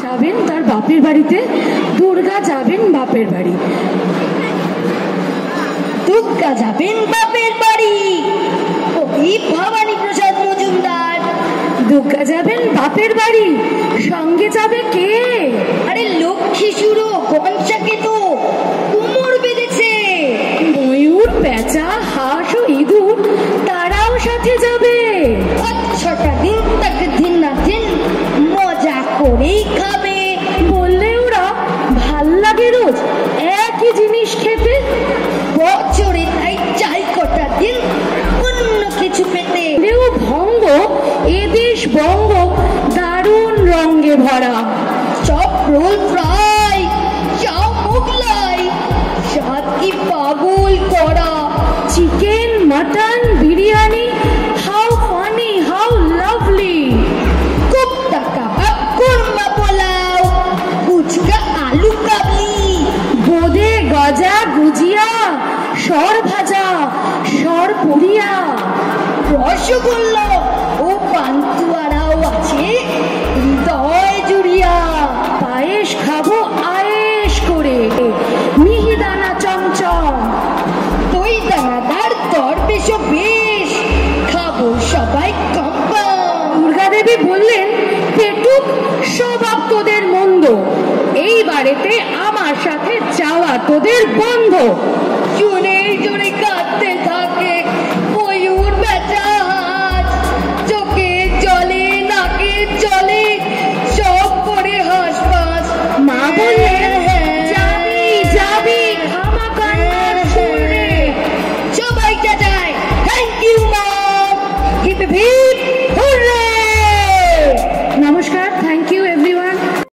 যাবেন তার বাপের বাড়িতে, দুর্গা যাবেন বাপের বাড়ি। দুর্গা যাবেন বাপের বাড়ি, কবি ভবানী প্রসাদ মজুমদার। দুর্গা যাবেন বাপের বাড়ি, সঙ্গে যাবে কে? আরে লক্ষ্মী সুরো গঞ্চাকে তো কুমোর বেঁধেছে। ময়ূর, পেঁচা, হাঁস ও ইঁদুর তারাও সাথে যাবে। 5-6টা দিন তাকে দিন না দিন মজা করেই খাবে। বললে ওরা ভাল লাগে রোজ একই জিনিস খেতে? বছরে তাই চাই কটা দিন অন্য কিছু পেতে। ও ভঙ্গ, এদেশ বঙ্গ দারুণ রঙে ভরা। চপ, রোল, ফ্রাই, চাও, মোগলাই, স্বাদ কি পাগল করা। Chicken, mutton, biryani, how funny, how lovely. Kofta kebab, korma pulao, phuchka, আলু কাবলি, বোঁদে, গজা, গুজিয়া, সর ভাজা, সর পুরিয়া, রসগোল্লা ও পান্তুয়ারাও আছে হৃদয় জুড়িয়া। পায়েস খাবো আয়েশ করে, মিহিদানা চমচম, দই দানাদার দরবেশও বেশ, খাবো সবাই কম্পা। দুর্গা দেবী বললেন, পেটুক স্বভাব তোদের মন্দ, এই বাড়িতে আমার সাথে যাওয়া তোদের বন্ধ। শুনে